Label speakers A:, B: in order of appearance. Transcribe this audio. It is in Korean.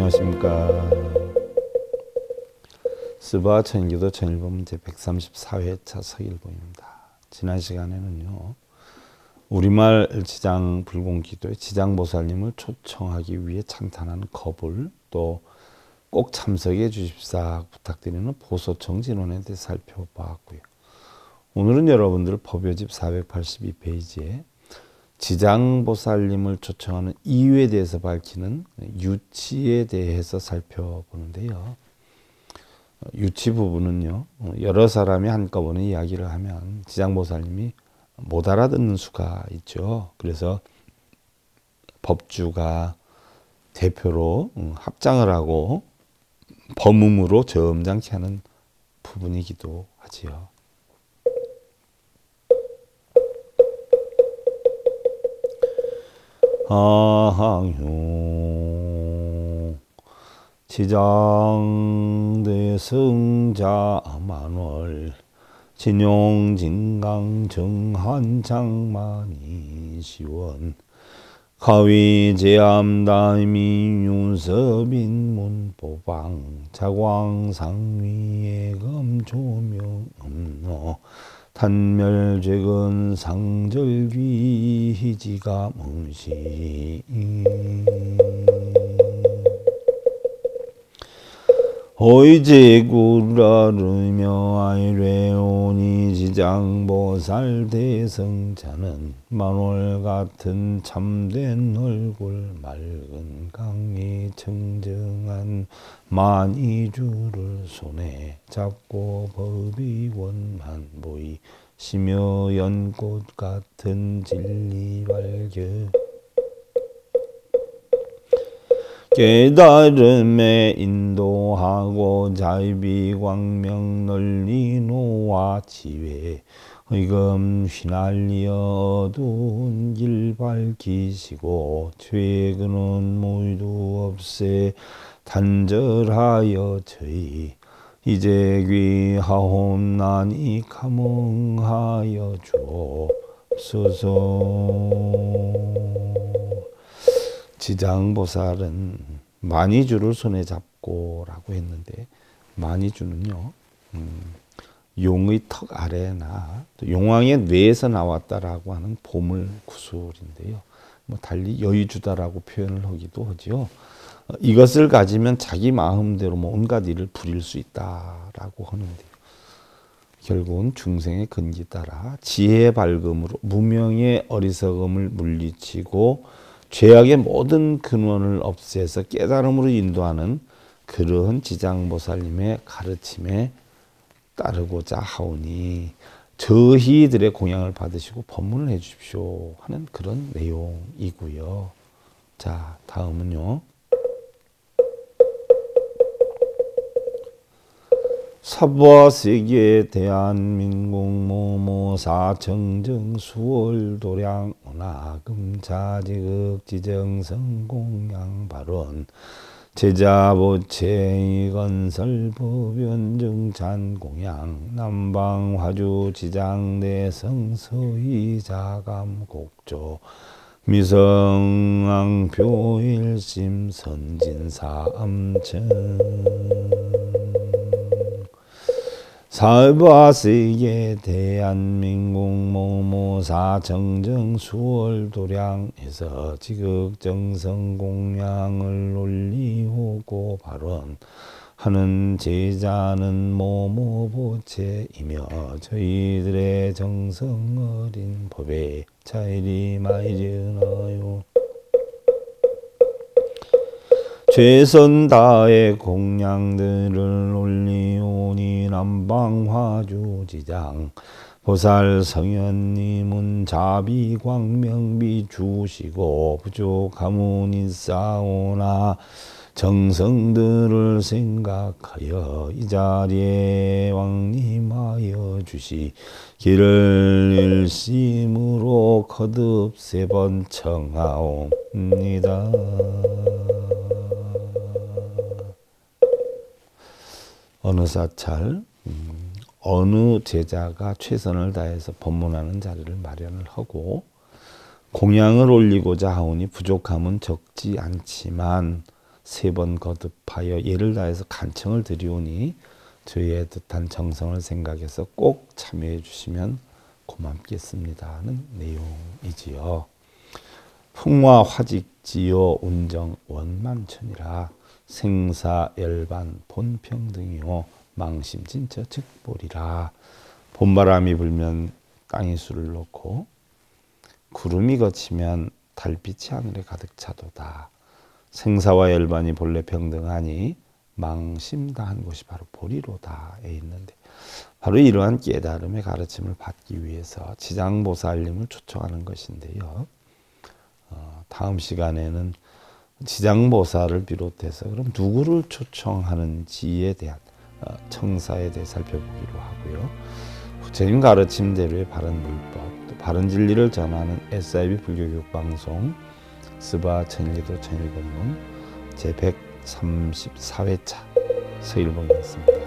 A: 안녕하십니까. 스바 천일기도 천일보 문제 134회차 서일보입니다. 지난 시간에는요, 우리말 지장 불공기도에 지장보살님을 초청하기 위해 찬탄한 거불, 또 꼭 참석해 주십사 부탁드리는 보소청 진원에 대해 살펴봤고요. 오늘은 여러분들 법요집 482페이지에 지장보살님을 초청하는 이유에 대해서 밝히는 유치에 대해서 살펴보는데요. 유치 부분은요, 여러 사람이 한꺼번에 이야기를 하면 지장보살님이 못 알아듣는 수가 있죠. 그래서 법주가 대표로 합장을 하고 범음으로 점잖게 하는 부분이기도 하지요. 아항유 지장대승자 만월 진용진강 정한장만이 시원 가위제암다미 윤서빈 문보방 자광상위예금 조명음노 단멸죄근 상절귀 희지가 멍시 호이제구라르며 아이레오니 지장보살 대성자는 만월같은 참된 얼굴 맑은 강이 청정한 만이주를 손에 잡고 법의원만 보이 시며 연꽃 같은 진리 발견 깨달음에 인도하고 자비광명 널리 노와 지혜 의금 휘날리어 어두운 길 밝히시고 죄근은 모두 없애 단절하여 저희 이제 귀하옵나니 감응하여 주옵소서. 지장보살은 만이주를 손에 잡고 라고 했는데, 만이주는요, 용의 턱 아래나 또 용왕의 뇌에서 나왔다라고 하는 보물 구술인데요. 뭐 달리 여의주다라고 표현을 하기도 하죠. 이것을 가지면 자기 마음대로 뭐 온갖 일을 부릴 수 있다라고 하는데요. 결국은 중생의 근기 따라 지혜의 밝음으로 무명의 어리석음을 물리치고 죄악의 모든 근원을 없애서 깨달음으로 인도하는 그러한 지장보살님의 가르침에 따르고자 하오니 저희들의 공양을 받으시고 법문을 해 주십시오 하는 그런 내용이고요. 자, 다음은요. 사부세계 대한민국 모모사 정정 수월 도량 오나금 자지극 지정성 공양 발언 제자보체 건설 법연 정찬 공양 남방 화주 지장 내성 서희 자감 곡조 미성앙 표일심 선진사 암천 사바세계 대한민국 모모사 정정 수월 도량에서 지극정성 공양을 올리오고 발언하는 제자는 모모보체이며 저희들의 정성 어린 법에 차이리 마이르나요. 최선 다해 공양들을 올리오니 남방화주지장 보살 성현님은 자비광명비 주시고 부족하문 있사오나 정성들을 생각하여 이 자리에 왕림하여 주시기를 일심으로 거듭 세 번 청하옵니다. 어느 사찰, 어느 제자가 최선을 다해서 법문하는 자리를 마련을 하고 공양을 올리고자 하오니 부족함은 적지 않지만 세 번 거듭하여 예를 다해서 간청을 드리오니 저희의 뜻한 정성을 생각해서 꼭 참여해 주시면 고맙겠습니다는 내용이지요. 풍화 화직지요 운정 원만천이라 생사열반 본평등이요 망심진처 즉보리라. 봄바람이 불면 땅에 술을 놓고 구름이 걷히면 달빛이 하늘에 가득 차도다. 생사와 열반이 본래 평등하니 망심다한 곳이 바로 보리로다에 있는데, 바로 이러한 깨달음의 가르침을 받기 위해서 지장보살님을 초청하는 것인데요. 다음 시간에는 지장보살을 비롯해서 그럼 누구를 초청하는지에 대한 청사에 대해 살펴보기로 하고요. 부처님 가르침대로의 바른 물법, 또 바른 진리를 전하는 SIB 불교교육 방송 스바 천일기도 천일본문 제134회차 서일봉이었습니다.